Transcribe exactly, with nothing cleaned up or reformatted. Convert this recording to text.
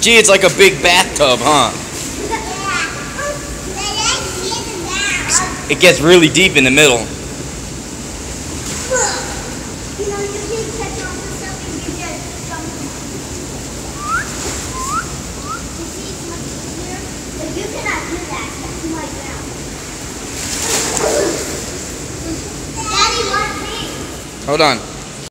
Gee, it's like a big bathtub, huh? It gets really deep in the middle. Hold on.